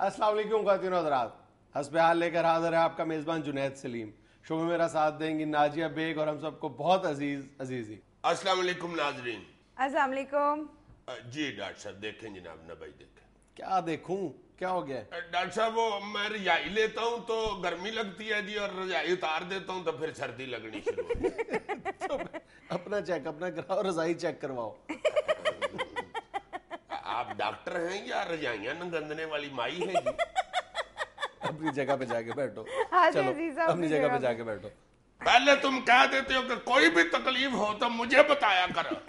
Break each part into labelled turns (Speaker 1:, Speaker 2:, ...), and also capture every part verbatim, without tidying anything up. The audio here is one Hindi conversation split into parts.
Speaker 1: अस्सलाम वालेकुम ख़वातीन और हज़रात, हस्बे हाल लेकर हाजिर है आपका मेज़बान जुनैद सलीम। शो में मेरा साथ देंगी नाजिया बेग और हम सबको बहुत अजीज अजीजी।
Speaker 2: अस्सलाम वालेकुम नाजरीन।
Speaker 3: अस्सलाम वालेकुम।
Speaker 2: जी डॉक्टर साहब देखें जनाब, ना भाई देखें।
Speaker 1: क्या देखूं, क्या हो गया?
Speaker 2: डॉक्टर साहब वो मैं रजाई लेता हूँ तो गर्मी लगती है जी, और रजाई उतार देता हूँ तो फिर सर्दी लगनी शुरू हो जाती
Speaker 1: तो अपना चेक अपना कराओ, रजाई चेक करवाओ।
Speaker 2: आप डॉक्टर हैं या रजाइयाँ गंदने वाली माई है जी?
Speaker 1: अपनी जगह पे जाके बैठो।
Speaker 3: हाँ,
Speaker 1: चलो
Speaker 3: अजीजा,
Speaker 1: अपनी जगह पे जाके बैठो।
Speaker 2: पहले तुम कह देते हो कि कोई भी तकलीफ हो तो मुझे बताया करो।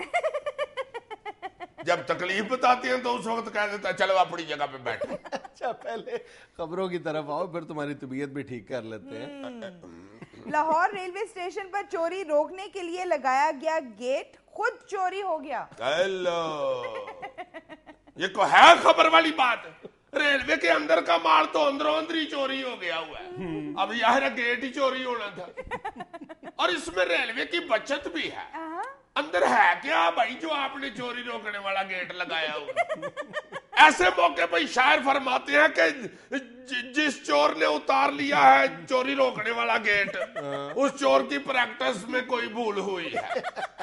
Speaker 2: जब तकलीफ बताते हैं तो उस वक्त कह देता है चलो अपनी जगह पे बैठो।
Speaker 1: अच्छा, पहले खबरों की तरफ आओ, फिर तुम्हारी तबीयत भी ठीक कर लेते हैं।
Speaker 3: लाहौर रेलवे स्टेशन पर चोरी रोकने के लिए लगाया गया गेट खुद चोरी हो गया।
Speaker 2: हेलो, ये को है खबर वाली बात? रेलवे के अंदर का माल तो अंदरों अंदर ही चोरी हो गया हुआ है, अब यार गेट ही चोरी होना था। और इसमें रेलवे की बचत भी है। अंदर है क्या भाई जो आपने चोरी रोकने वाला गेट लगाया हुआ? ऐसे मौके पर शायर फरमाते हैं कि ज, जिस चोर ने उतार लिया है चोरी रोकने वाला गेट, उस चोर की प्रैक्टिस में कोई भूल हुई है।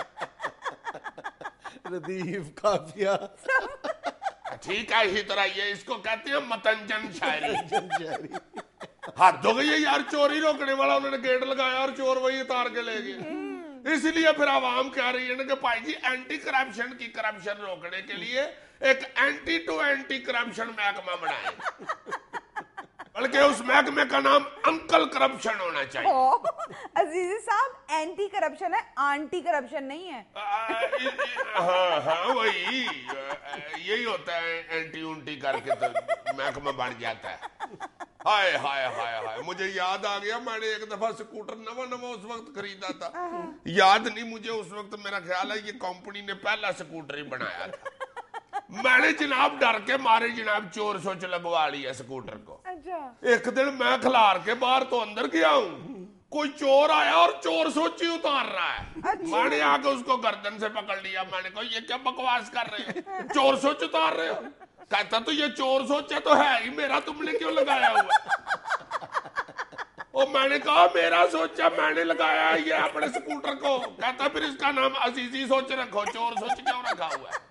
Speaker 1: रदीफ काफिया
Speaker 2: ठीक है, इसी तरह ये इसको कहते हैं मतंजन शायरी।
Speaker 1: शायरी।
Speaker 2: हद हो गई है यार, चोरी रोकने वाला उन्होंने गेट लगाया और चोर वही उतार के ले गए। इसलिए फिर आवाम कह रही है ना कि भाई जी एंटी करप्शन की करप्शन रोकने के लिए एक एंटी टू एंटी करप्शन महकमा बनाए, बल्कि उस महकमे का नाम अंकल करप्शन होना चाहिए।
Speaker 3: अजीज साहब, एंटी करप्शन है, आंटी करप्शन नहीं है।
Speaker 2: हाँ हाँ वही यही होता है, एंटी उंटी करके तो महकमा बन जाता है। हाय हाय हाय हाय, मुझे याद आ गया, मैंने एक दफा स्कूटर नवा नवा उस वक्त खरीदा था, याद नहीं मुझे उस वक्त, मेरा ख्याल है ये कंपनी ने पहला स्कूटर ही बनाया था। मैंने जनाब डर के मारे जनाब चोर सोच लगवा लिया स्कूटर को।
Speaker 3: अच्छा।
Speaker 2: एक दिन मैं खिलार के बाहर तो अंदर गया हूँ, कोई चोर आया और चोर सोची उतार रहा है।
Speaker 3: अच्छा।
Speaker 2: मैंने आके उसको गर्दन से पकड़ लिया, मैंने कहा ये क्या बकवास कर रहे हो, चोर सोच उतार रहे हो? कहता तो ये चोर सोचा तो है ही मेरा, तुमने क्यों लगाया हुआ? और मैंने कहा मेरा सोचा मैंने लगाया ये अपने स्कूटर को। कहता फिर इसका नाम अजीजी सोच रखो, चोर सोच क्यों रखा हुआ है?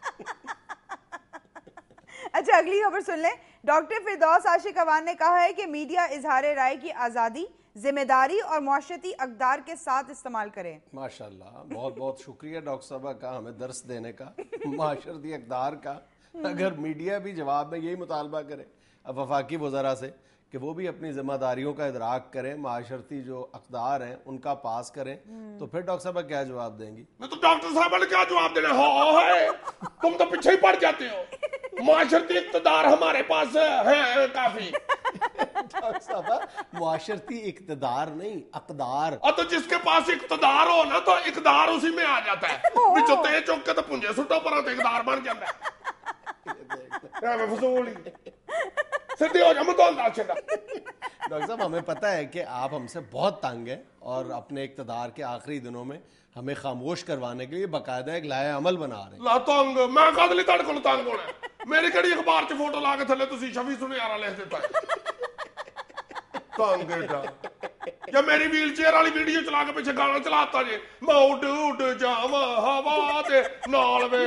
Speaker 3: अच्छा, अगली खबर सुन लें। डॉक्टर फिरदौस आशिक अवान ने कहा है कि मीडिया इजहार राय की आज़ादी, जिम्मेदारी और मुआशरती अक़दार के साथ इस्तेमाल करें।
Speaker 1: माशाल्लाह, बहुत बहुत शुक्रिया डॉक्टर साहबा का हमें दर्स देने का, मुआशरती अक़दार का। अगर मीडिया भी जवाब में यही मुतालबा करे अब वफाकी वज़रा से कि वो भी अपनी जिम्मेदारियों का इदराक करें, माशरती जो अक़दार हैं उनका पास करें, तो फिर डॉक्टर साहब क्या जवाब देंगी?
Speaker 2: मैं तो डॉक्टर साहब ने क्या जवाब देना? हो है तुम तो पीछे ही पड़ जाते हो। माशरती इक़्तिदार हमारे पास है, है काफी।
Speaker 1: डॉक्टर साहब, मुआशरती इक़्तिदार नहीं, अक़दार।
Speaker 2: और तो जिसके पास इक़्तिदार हो ना तो इक़्तिदार उसी में आ जाता है। बिचो ते चौक के तो पुंजे सुटो पर तो इक़्तिदार बन जाता है। सीधी हो जा, मैं तो अंदाज छेड़ा।
Speaker 1: डॉक्टर साहब, हमें पता है कि आप हमसे बहुत तंग हैं और अपने इक़्तिदार के आखिरी दिनों में हमें खामोश करवाने के लिए बाकायदा एक लाया अमल बना रहे हैं।
Speaker 2: ला तंग मैं कदली तड़ को तंग होना है। मेरी कड़ी अखबार च फोटो ला के थले तुसी शफी सुनियारा लिख देता है। तंग बेटा, या मेरी व्हील चेयर वाली वीडियो चला के पीछे गाना चलाता जे, मैं उड़ उड़ जावा हवा दे नाल वे।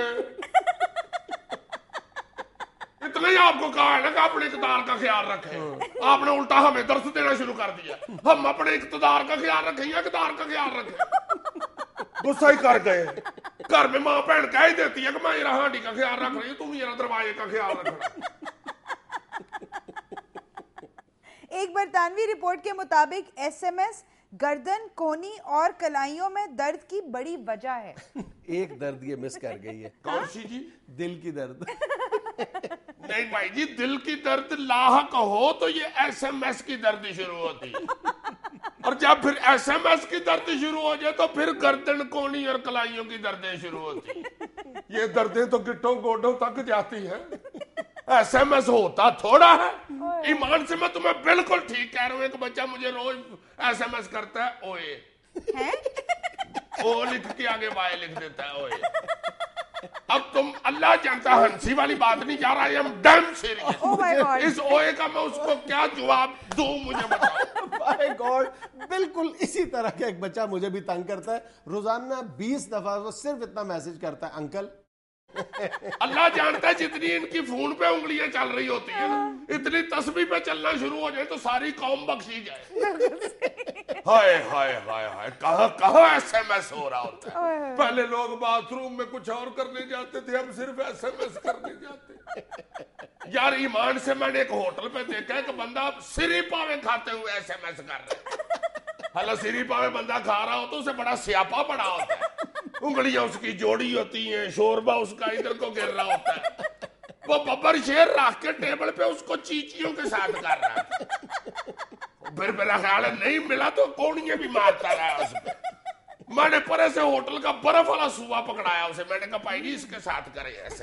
Speaker 2: इतना ही आपको कहा है ना कि अपने इक़्तिदार का ख्याल रखें, आपने उल्टा हमें दर्स देना शुरू कर दिया। हम अपने इक़्तिदार का ख्याल रखें या इक़्तिदार का ख्याल रखें? गुस्सा ही कर गए। घर में माँ बहन कह ही देती है कि मैं जरा हांडी का ख्याल रख रही हूँ, तुम जरा दरवाजे का ख्याल रखना।
Speaker 3: एक बरतानवी रिपोर्ट के मुताबिक एसएमएस गर्दन, कोहनी और कलाइयों में दर्द की बड़ी वजह है।
Speaker 1: एक दर्द ये मिस कर गई है।
Speaker 2: कौन सी जी?
Speaker 1: दिल की दर्द।
Speaker 2: नहीं भाई जी, दिल की दर्द लाहक हो तो ये एसएमएस की दर्द शुरू होती है, और जब फिर एसएमएस की दर्द शुरू हो जाए तो फिर गर्दन, कोहनी और कलाइयों की दर्दें शुरू होती। ये दर्दें तो गिट्टों गोडों तक जाती हैं। एसएमएस होता थोड़ा है। ईमान से मैं तुम्हें बिल्कुल ठीक कह रहा हूँ। एक बच्चा मुझे रोज एसएमएस करता है ओए,
Speaker 3: हैं?
Speaker 2: ओ लिख के आगे वाई लिख देता है ओए। अब तुम अल्लाह जानता हंसी वाली बात नहीं जा रहा है, हम damn serious.
Speaker 3: Oh my God.
Speaker 2: इस ओए का मैं उसको क्या जवाब दूं, मुझे बताओ।
Speaker 1: माय गॉड, बिल्कुल इसी तरह का एक बच्चा मुझे भी तंग करता है। रोजाना बीस दफा वो सिर्फ इतना मैसेज करता है, अंकल।
Speaker 2: अल्लाह जानता है जितनी इनकी फोन पे उंगलियां चल रही होती है ना, इतनी तस्बीह पे चलना शुरू हो जाए तो सारी कौम बख्शी जाए। हाय हाय हाय हाय, कहां कहां एसएमएस हो रहा होता है। पहले लोग बाथरूम में कुछ और करने जाते थे, अब सिर्फ एसएमएस करने जाते। यार ईमान से मैंने एक होटल पे देखा कि बंदा सिरी पावे खाते हुए एसएमएस कर रहा है। हालां सिरी पावे बंदा खा रहा हो तो उसे बड़ा स्यापा पड़ा होता है, उंगलियां उसकी जोड़ी होती हैं, शोरबा उसका इधर को गिर रहा होता है। वो बब्बर शेर रख के टेबल पे उसको चीचियों के साथ कर रहा है। फिर मेरा ख्याल है नहीं मिला तो कोड़ियां भी मारता रहा उस पे। मैंने परे से होटल का बर्फ वाला सुआ पकड़ाया उसे, मैंने कहा भाई जी इसके साथ करे ऐसे।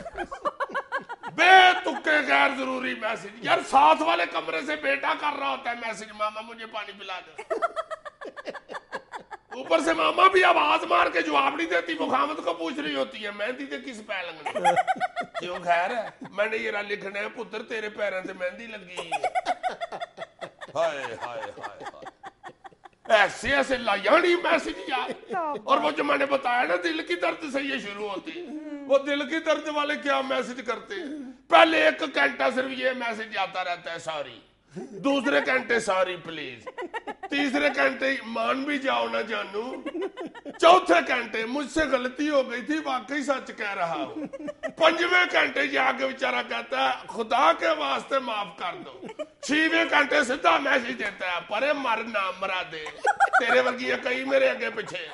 Speaker 2: बेतुके गैर जरूरी मैसेज। यार साथ वाले कमरे से बेटा कर रहा होता है मैसेज, मामा मुझे पानी पिला दे। ऊपर से मामा भी आवाज मार के जवाब नहीं देती, मुखामद को पूछ रही होती है मेहंदी के किस पैर लगने। क्यों खैर है, मैंने ये लिखने है पुत्र तेरे पैरों से मेहंदी लगी है। हाय हाय हाय हाय, ऐसे ऐसे लायानी मैसेज यार। और वो जो मैंने बताया ना दिल की दर्द से ये शुरू होती है, वो दिल की दर्द वाले क्या मैसेज करते हैं। पहले एक घंटा सिर्फ ये मैसेज आता रहता है सॉरी, दूसरे घंटे सॉरी प्लीज, तीसरे घंटे मान भी जाओ ना जानू, चौथे घंटे मुझसे गलती हो गई थी वाकई सच कह रहा हूं, पंजवें घंटे जाके बेचारा कहता है खुदा के वास्ते माफ कर दो, छठवें घंटे सीधा मैसेज देता है परे मर ना मरा दे, तेरे वर्गी कई मेरे आगे पीछे।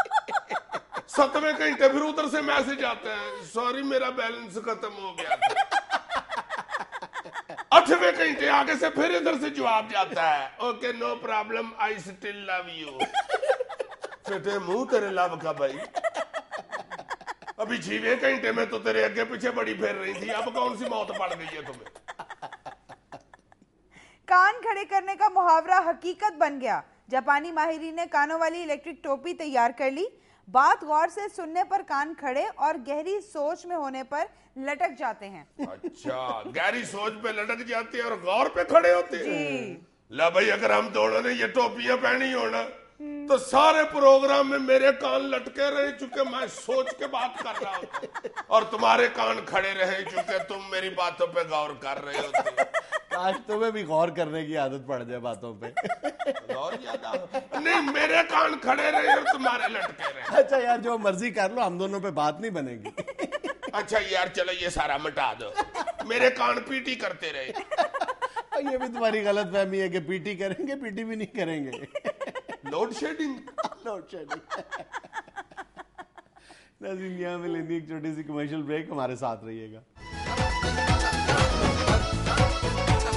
Speaker 2: सतवें घंटे फिर उधर से मैसेज आता है सॉरी मेरा बैलेंस खत्म हो गया था। आठवें घंटे आगे से फिर इधर से जवाब जाता है okay no problem I still love you. फिटे मुंह तेरे लव का भाई, अभी छठवें घंटे में तो तेरे आगे पीछे बड़ी फेर रही थी, अब कौन सी मौत पड़ गई है तुम्हें।
Speaker 3: कान खड़े करने का मुहावरा हकीकत बन गया। जापानी माहिरीन ने कानों वाली इलेक्ट्रिक टोपी तैयार कर ली। बात गौर से सुनने पर कान खड़े और गहरी सोच में होने पर लटक जाते हैं।
Speaker 2: अच्छा, गहरी सोच पे लटक जाते हैं और गौर पे खड़े होते हैं। ला भाई अगर हम दोनों ने ये टोपियां पहनी हो ना तो सारे प्रोग्राम में मेरे कान लटके रहे चुके मैं सोच के बात कर रहा हूँ, और तुम्हारे कान खड़े रहे चुके तुम मेरी बातों पे गौर कर रहे होते।
Speaker 1: आज तुम्हें भी गौर करने की आदत पड़ जाए बातों पे।
Speaker 2: गौर ज्यादा नहीं, मेरे कान खड़े रहे और तुम्हारे लटके रहे।
Speaker 1: अच्छा यार जो मर्जी कर लो, हम दोनों पे बात नहीं बनेगी।
Speaker 2: अच्छा यार चलो ये सारा मिटा दो, मेरे कान पीटी करते रहे।
Speaker 1: ये भी तुम्हारी गलत फहमी है कि पीटी करेंगे, पीटी भी नहीं करेंगे।
Speaker 2: Load shedding
Speaker 1: load shedding. नाज़रीन यहाँ में लेनी एक छोटी सी कमर्शियल ब्रेक, हमारे साथ रहिएगा।